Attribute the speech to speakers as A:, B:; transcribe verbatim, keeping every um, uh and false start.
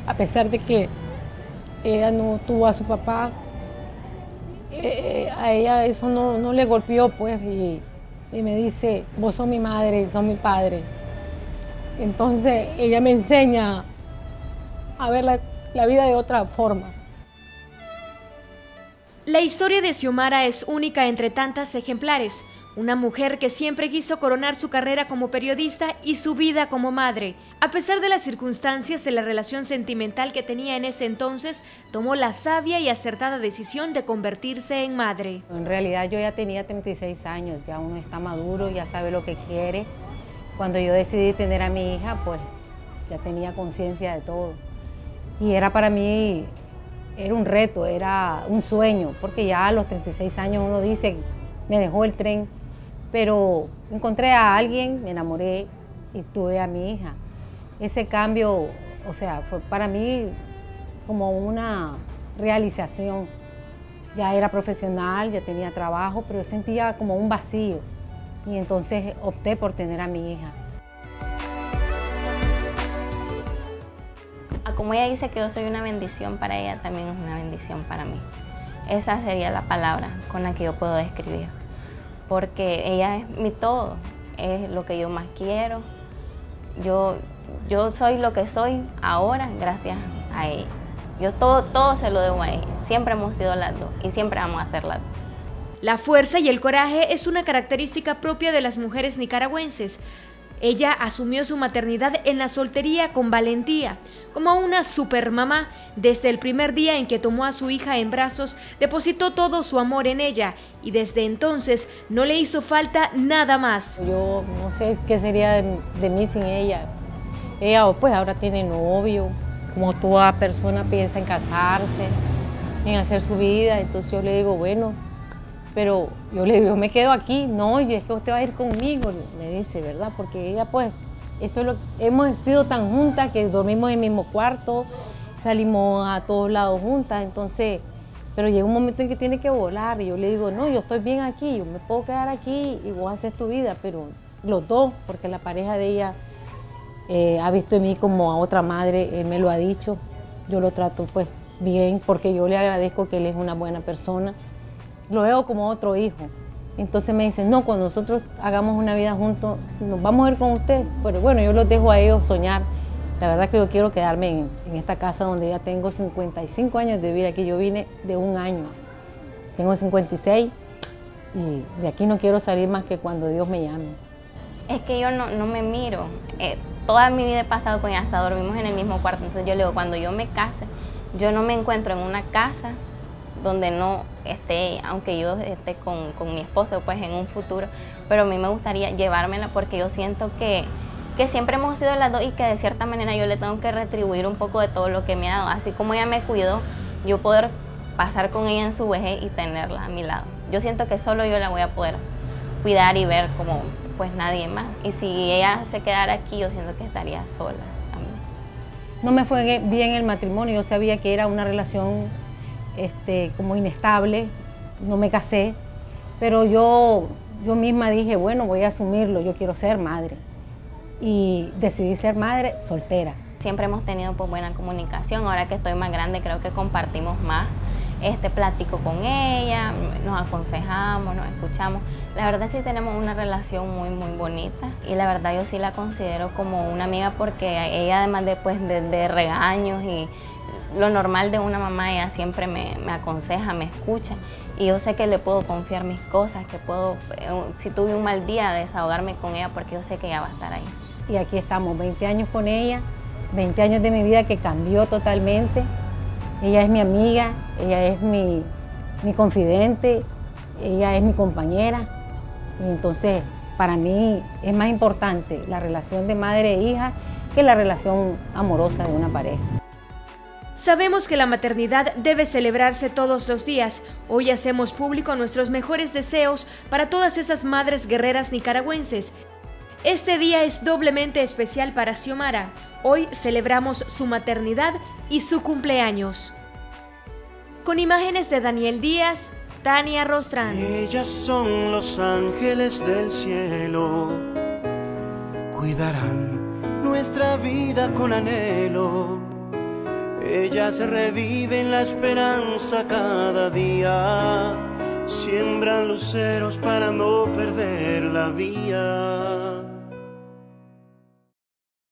A: A pesar de que ella no tuvo a su papá, eh, a ella eso no, no le golpeó, pues, y, y me dice, vos sos mi madre y sos mi padre. Entonces ella me enseña a ver la, la vida de otra forma.
B: La historia de Xiomara es única entre tantas ejemplares. Una mujer que siempre quiso coronar su carrera como periodista y su vida como madre. A pesar de las circunstancias de la relación sentimental que tenía en ese entonces, tomó la sabia y acertada decisión de convertirse en madre.
C: En realidad yo ya tenía treinta y seis años, ya uno está maduro, ya sabe lo que quiere. Cuando yo decidí tener a mi hija, pues ya tenía conciencia de todo. Y era para mí, era un reto, era un sueño, porque ya a los treinta y seis años uno dice, me dejó el tren. Pero encontré a alguien, me enamoré y tuve a mi hija. Ese cambio, o sea, fue para mí como una realización. Ya era profesional, ya tenía trabajo, pero yo sentía como un vacío. Y entonces opté por tener a mi hija.
D: Como ella dice que yo soy una bendición para ella, también es una bendición para mí. Esa sería la palabra con la que yo puedo describir. Porque ella es mi todo, es lo que yo más quiero. Yo, yo soy lo que soy ahora gracias a ella. Yo todo, todo se lo debo a ella. Siempre hemos sido las dos y siempre vamos a ser las dos.
B: La fuerza y el coraje es una característica propia de las mujeres nicaragüenses. Ella asumió su maternidad en la soltería con valentía, como una supermamá. Desde el primer día en que tomó a su hija en brazos, depositó todo su amor en ella y desde entonces no le hizo falta nada más.
A: Yo no sé qué sería de, de mí sin ella. Ella pues ahora tiene novio, como toda persona piensa en casarse, en hacer su vida, entonces yo le digo, bueno, pero yo le digo, yo me quedo aquí, no, y es que usted va a ir conmigo, me dice, ¿verdad? Porque ella pues, eso es lo, hemos sido tan juntas que dormimos en el mismo cuarto, salimos a todos lados juntas, entonces, pero llega un momento en que tiene que volar, y yo le digo, no, yo estoy bien aquí, yo me puedo quedar aquí y vos haces tu vida, pero los dos, porque la pareja de ella eh, ha visto en mí como a otra madre, él me lo ha dicho, yo lo trato pues bien, porque yo le agradezco que él es una buena persona. Lo veo como otro hijo. Entonces me dicen, no, cuando nosotros hagamos una vida juntos, nos vamos a ir con usted. Pero bueno, yo los dejo a ellos soñar. La verdad que yo quiero quedarme en, en esta casa donde ya tengo cincuenta y cinco años de vivir aquí. Yo vine de un año. Tengo cincuenta y seis y de aquí no quiero salir más que cuando Dios me llame.
D: Es que yo no, no me miro. Eh, toda mi vida he pasado con ella, hasta dormimos en el mismo cuarto. Entonces yo le digo, cuando yo me case, yo no me encuentro en una casa donde no esté, aunque yo esté con, con mi esposo pues en un futuro, pero a mí me gustaría llevármela porque yo siento que, que siempre hemos sido las dos y que de cierta manera yo le tengo que retribuir un poco de todo lo que me ha dado. Así como ella me cuidó, yo poder pasar con ella en su vejez y tenerla a mi lado. Yo siento que solo yo la voy a poder cuidar y ver como pues nadie más. Y si ella se quedara aquí, yo siento que estaría sola también.
A: No me fue bien el matrimonio, yo sabía que era una relación Este, como inestable, no me casé, pero yo, yo misma dije, bueno, voy a asumirlo, yo quiero ser madre. Y decidí ser madre soltera.
D: Siempre hemos tenido pues, buena comunicación, ahora que estoy más grande creo que compartimos más. Este, platico con ella, nos aconsejamos, nos escuchamos. La verdad sí tenemos una relación muy, muy bonita y la verdad yo sí la considero como una amiga porque ella además de, pues, de, de regaños y lo normal de una mamá, ella siempre me, me aconseja, me escucha y yo sé que le puedo confiar mis cosas, que puedo, si tuve un mal día, desahogarme con ella porque yo sé que ella va a estar ahí.
A: Y aquí estamos, veinte años con ella, veinte años de mi vida que cambió totalmente. Ella es mi amiga, ella es mi, mi confidente, ella es mi compañera y entonces para mí es más importante la relación de madre e hija que la relación amorosa de una pareja.
B: Sabemos que la maternidad debe celebrarse todos los días. Hoy hacemos público nuestros mejores deseos para todas esas madres guerreras nicaragüenses. Este día es doblemente especial para Xiomara. Hoy celebramos su maternidad y su cumpleaños. Con imágenes de Daniel Díaz, Tania Rostrán.
E: Ellas son los ángeles del cielo, cuidarán nuestra vida con anhelo. Ella se revive en la esperanza cada día. Siembran luceros para no perder la vía.